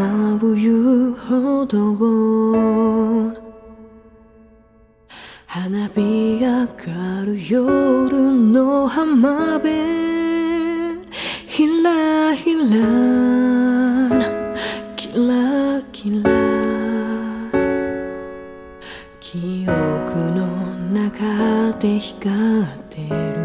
舞う遊歩道、花火上がる夜の浜辺、ひらひらキラキラ、記憶の中で光ってる。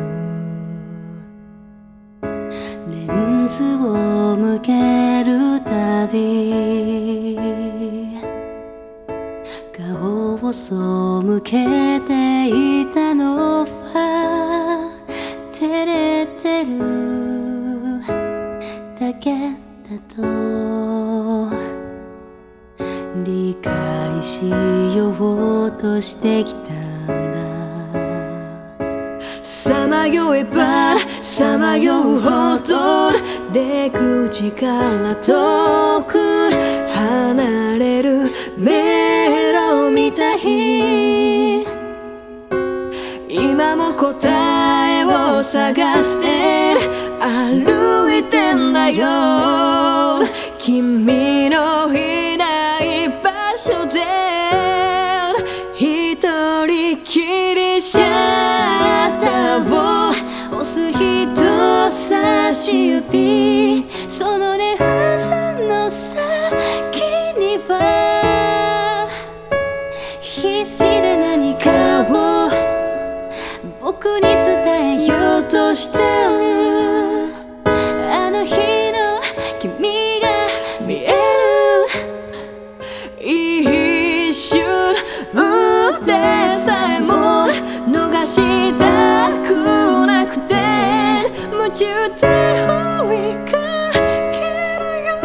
レンズを向けるたび、顔を背けていたのは照れてるだけだと理解しようとしてきたんだ。さまよえばさまようほど出口から遠く離れる迷路みたい。今も答えを探して歩いてんだよ。君のいない場所で一人きりシャッターを押す人差し指、そのレフスの先には必死で何かを僕に伝えようとしてる。あの日の君が見える。一瞬でさえも逃したくなくて夢中で追いかけるよ。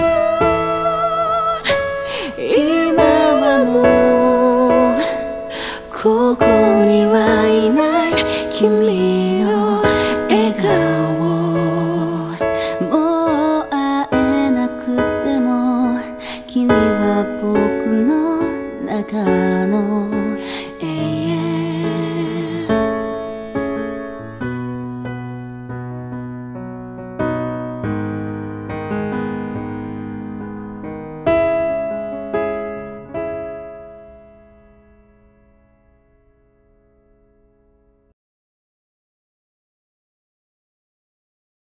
今はもうここにはいない。君の笑顔、もう会えなくても君は僕の中の